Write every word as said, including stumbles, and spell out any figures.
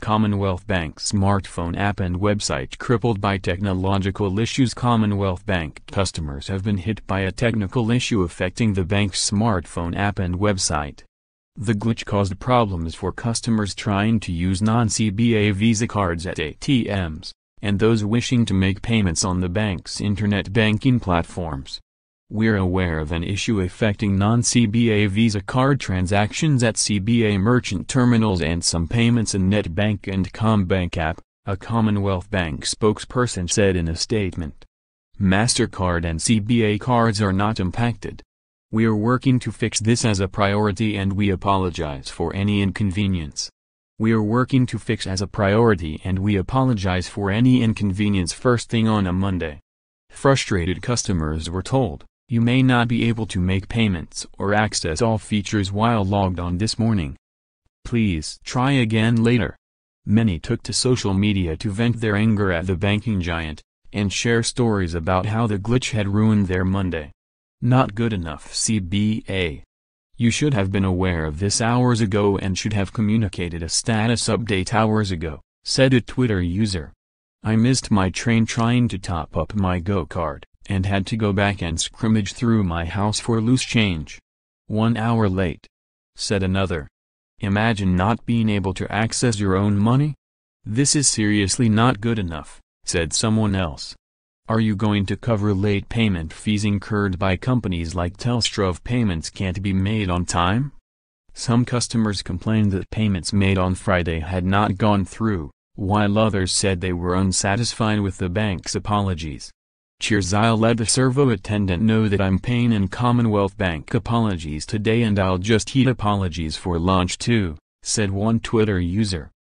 Commonwealth Bank smartphone app and website crippled by technological issues. Commonwealth Bank customers have been hit by a technical issue affecting the bank's smartphone app and website. The glitch caused problems for customers trying to use non-C B A Visa cards at A T Ms, and those wishing to make payments on the bank's internet banking platforms. We're aware of an issue affecting non-C B A Visa card transactions at C B A merchant terminals and some payments in NetBank and CommBank app, a Commonwealth Bank spokesperson said in a statement. MasterCard and C B A cards are not impacted. We are working to fix this as a priority and we apologize for any inconvenience. We are working to fix as a priority and we apologize for any inconvenience first thing on a Monday. Frustrated customers were told, "You may not be able to make payments or access all features while logged on this morning. Please try again later." Many took to social media to vent their anger at the banking giant, and share stories about how the glitch had ruined their Monday. Not good enough C B A. You should have been aware of this hours ago and should have communicated a status update hours ago, said a Twitter user. I missed my train trying to top up my Go card, and had to go back and scrimmage through my house for loose change. One hour late, said another. Imagine not being able to access your own money? This is seriously not good enough, said someone else. Are you going to cover late payment fees incurred by companies like Telstra if payments can't be made on time? Some customers complained that payments made on Friday had not gone through, while others said they were unsatisfied with the bank's apologies. Cheers, I'll let the servo attendant know that I'm paying in Commonwealth Bank apologies today and I'll just eat apologies for lunch too, said one Twitter user.